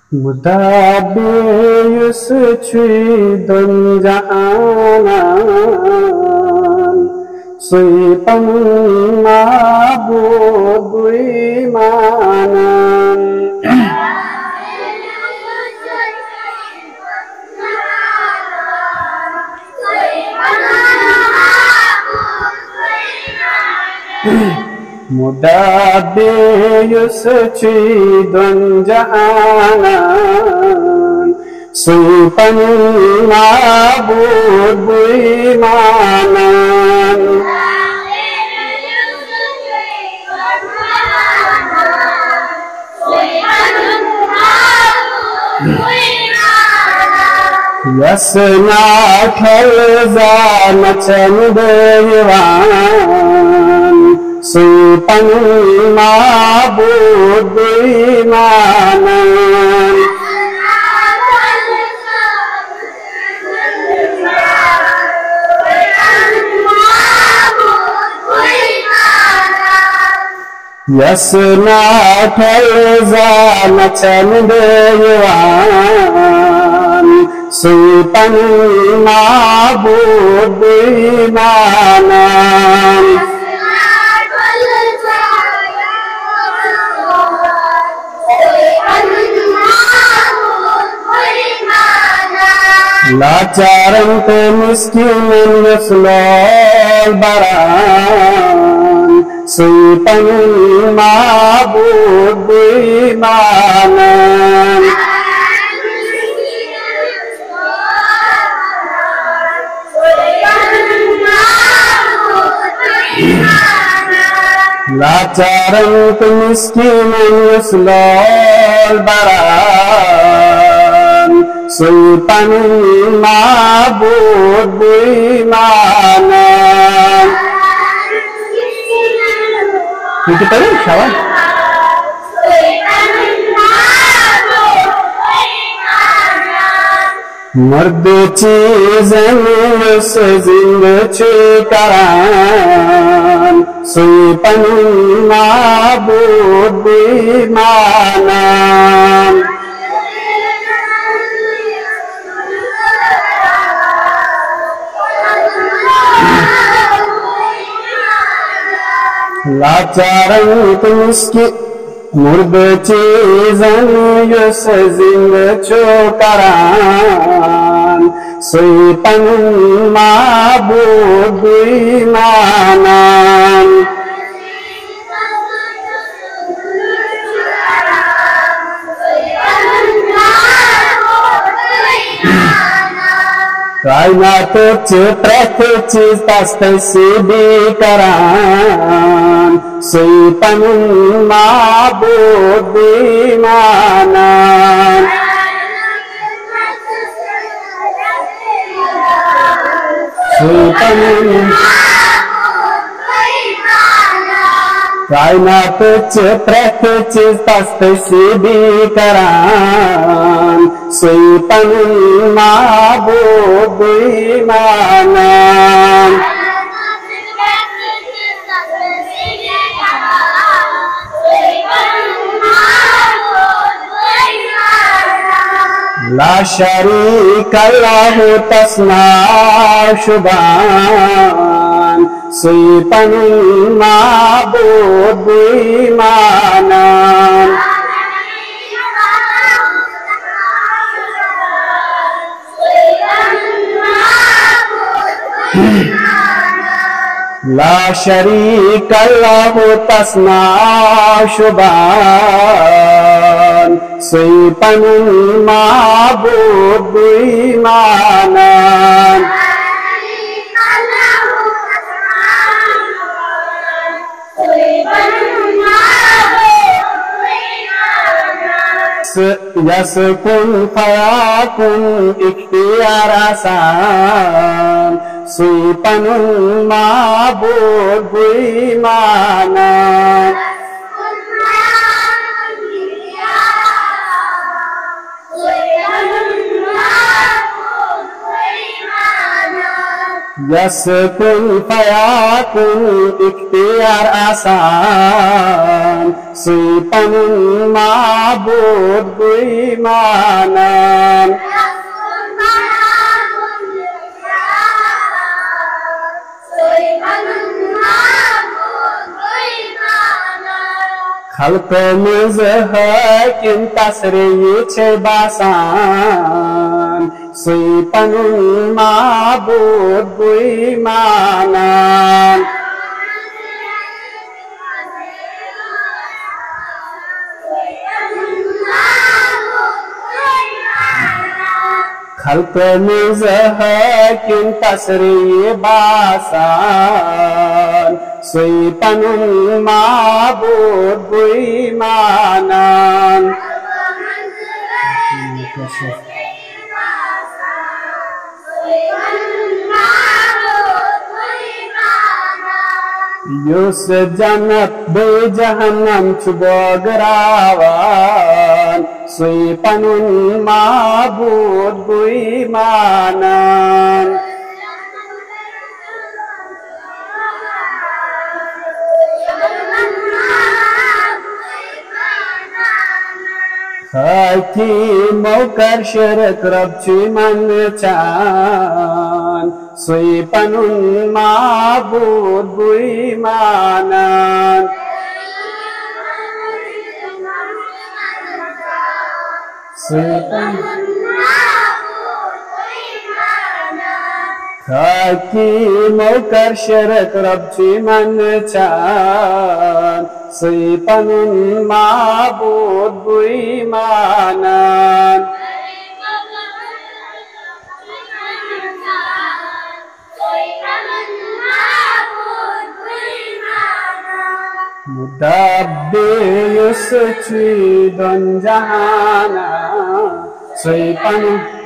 Mudabius chui don jaanan sui pan mabu bui manan Mudabius chui don jaanan sui pan mabu bui manan Yasna khalza machan dewan sui pan mabu bui manan Yasna khalza machan dewan sui pan mabu bui manan Lacaran te miskinin yuslol baran sui pan mabu bui manan Lacaran te miskinin yuslol baran sui pan mabu bui manan Itu tadi siapa? Mard cheezen se zind chikaran sui pan mabu bui manan Lacaran miski murd cheezan yus zind chokaran sui pan mabu bui manan Kainat pret cheez pastai se bikaran sui pan mabu bui manan sui pan Kainat pret cheez pastai se bikaran sui pan mabu bui manan La sharika lahu tasma shubhan sui pan mabu bui manan La sharika lahu tasma shubhan sui pan mabu bui manan Yaskun fayakun ikhtiyar asan sui pan mabu bui manan Yaskun fayakun ikhtiyar asan Suy panun ma'bud buimanan Khalqımız hakim tasriyi çebasan Suy panun ma'bud buimanan Khalqımız hakim tasriyi basan Suy panun ma'bud buimanan Yus jannat be jahannam chubogarawan Suy panun ma'bud buimanan Hakim aukar syarat Rabb cuman can Suy panun ma'bud buimanan Suy panun Hakim aukar syarat Rabb cuman can Suy panun ma'bud buimanan Mudabbir suci dan jahana Suy panun